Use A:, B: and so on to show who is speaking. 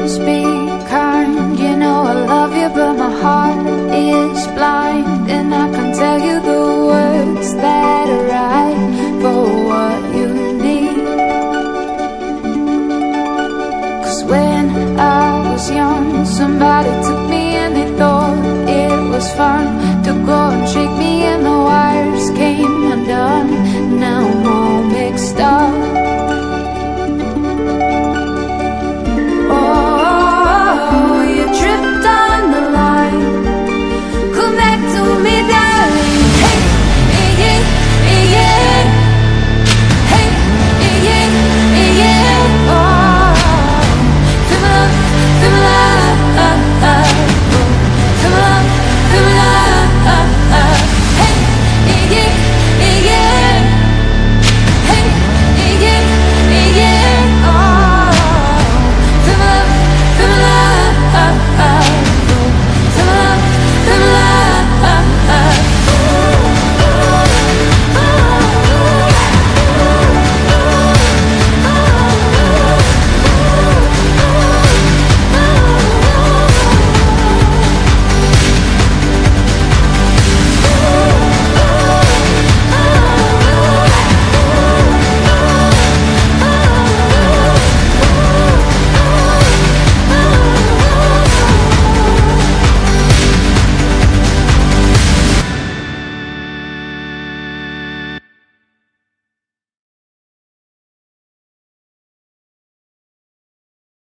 A: just be kind. You know I love you, but my heart is blind, and I can tell you the words that are right for what you need. 'Cause when I was young, somebody took me and they thought it was fun to go and shake me, and the wires came undone. Now I'm all mixed up.